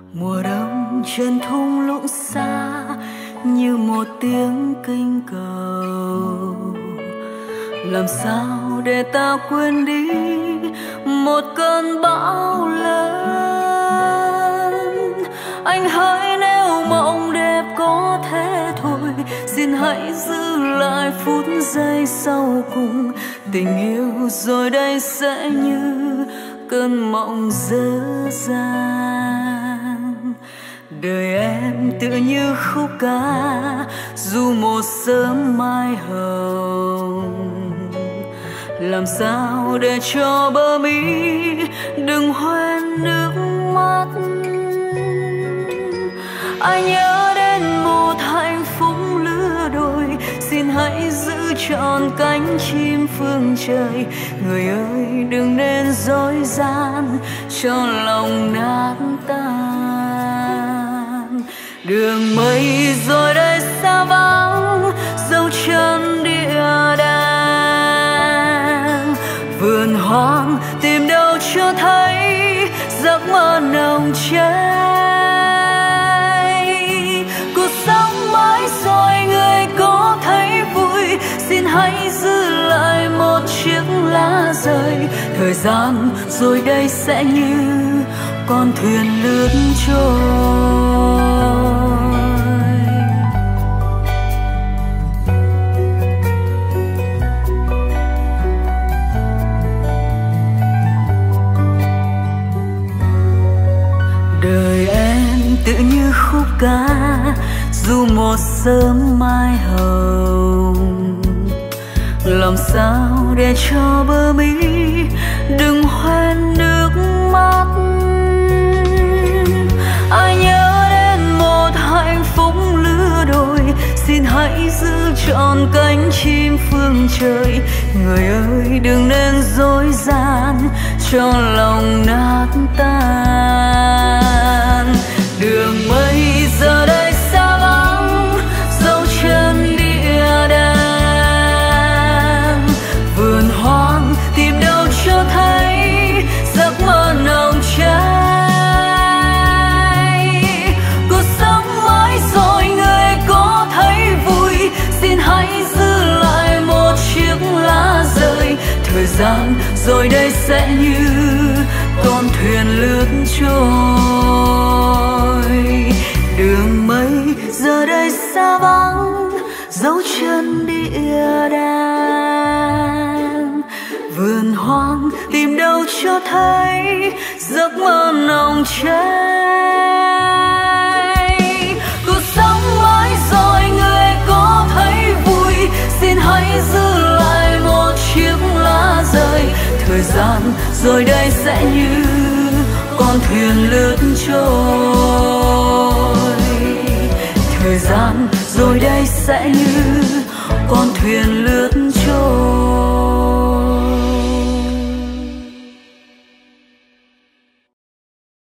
Mùa đông trên thung lũng xa như một tiếng kinh cầu. Làm sao để ta quên đi một cơn bão lớn. Anh hỡi nếu mộng đẹp có thế thôi, xin hãy giữ lại phút giây sau cùng. Tình yêu rồi đây sẽ như cơn mộng dở dang. Đời em tựa như khúc ca dù một sớm mai hồng. Làm sao để cho bờ mi đừng hoen nước mắt. Ai nhớ đến một hạnh phúc lứa đôi, xin hãy giữ trọn cánh chim phương trời. Người ơi đừng nên dối gian cho lòng nát tan. Đường mây rồi đây xa vắng, dấu chân địa đàng. Vườn hoang tìm đâu chưa thấy giấc mơ nồng cháy. Cuộc sống mãi rồi người có thấy vui, xin hãy giữ lại một chiếc lá rơi. Thời gian rồi đây sẽ như con thuyền lướt trôi. Đời em tự như khúc ca dù một sớm mai hồng. Làm sao để cho bờ mi đừng hoen nước mắt. Ai nhớ đến một hạnh phúc lứa đôi, xin hãy giữ trọn cánh chim phương trời. Người ơi đừng nên dối gian cho lòng nát tan. Đường mây giờ đây xa vắng, dấu chân địa đàng. Vườn hoang tìm đâu cho thấy giấc mơ nồng cháy. Cuộc sống mãi rồi người có thấy vui, xin hãy giữ lại một chiếc lá rơi. Thời gian rồi đây sẽ như con thuyền lướt trôi. Đường mây giờ đây xa vắng, dấu chân địa đàng. Vườn hoang tìm đâu cho thấy giấc mơ nồng cháy. Cuộc sống mãi rồi người có thấy vui, xin hãy giữ lại một chiếc lá rơi. Thời gian rồi đây sẽ như con thuyền lướt trôi. Thời gian rồi đây sẽ như con thuyền lướt